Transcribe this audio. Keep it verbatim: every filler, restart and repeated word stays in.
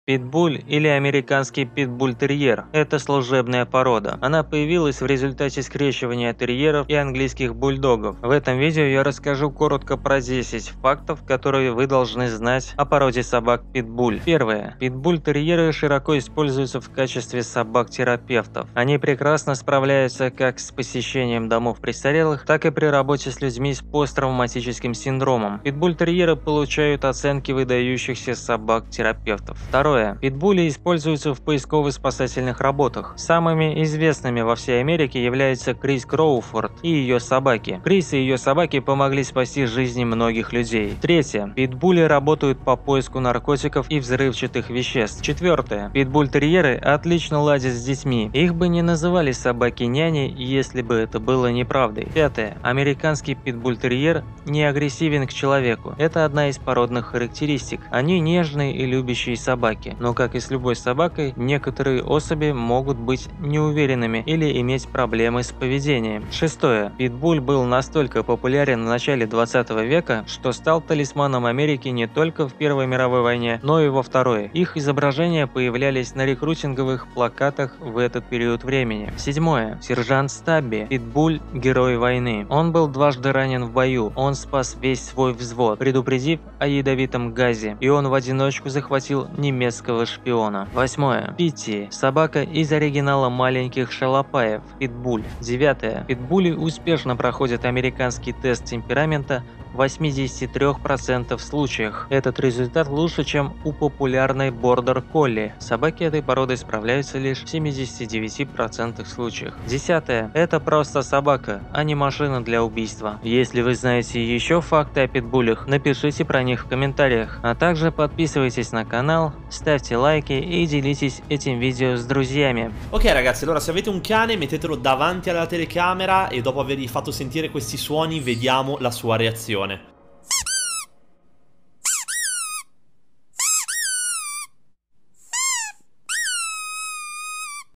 Питбуль или американский питбуль-терьер – это служебная порода. Она появилась в результате скрещивания терьеров и английских бульдогов. В этом видео я расскажу коротко про десять фактов, которые вы должны знать о породе собак питбуль. Первое. Питбуль-терьеры широко используются в качестве собак-терапевтов. Они прекрасно справляются как с посещением домов престарелых, так и при работе с людьми с посттравматическим синдромом. Питбуль-терьеры получают оценки выдающихся собак-терапевтов. Второе. Питбули используются в поисково-спасательных работах. Самыми известными во всей Америке являются Крис Кроуфорд и ее собаки. Крис и ее собаки помогли спасти жизни многих людей. Третье. Питбули работают по поиску наркотиков и взрывчатых веществ. Четвертое. Питбуль-терьеры отлично ладят с детьми. Их бы не называли собаки-няни, если бы это было неправдой. Пятое. Американский питбуль-терьер не агрессивен к человеку. Это одна из породных характеристик. Они нежные и любящие собаки. Но, как и с любой собакой, некоторые особи могут быть неуверенными или иметь проблемы с поведением. Шестое. Питбуль был настолько популярен в начале двадцатого века, что стал талисманом Америки не только в Первой мировой войне, но и во Второй. Их изображения появлялись на рекрутинговых плакатах в этот период времени. Седьмое. Сержант Стабби. Питбуль – герой войны. Он был дважды ранен в бою. Он спас весь свой взвод, предупредив о ядовитом газе, и он в одиночку захватил немецкого шпиона. Восьмое. Питти. Собака из оригинала маленьких шалопаев. Питбуль. Девятое. Питбули успешно проходят американский тест темперамента в восьмидесяти трёх процентах случаях. Этот результат лучше, чем у популярной бордер-колли. Собаки этой породы справляются лишь в семидесяти девяти процентах случаев. Десятое. Это просто собака, а не машина для убийства. Если вы знаете еще факты о питбулях, напишите про них в комментариях. А также подписывайтесь на канал, ставьте лайки и делитесь этим видео с друзьями. Ok ragazzi, allora se avete un cane mettetelo davanti alla telecamera e dopo avergli fatto sentire questi suoni vediamo la sua reazione.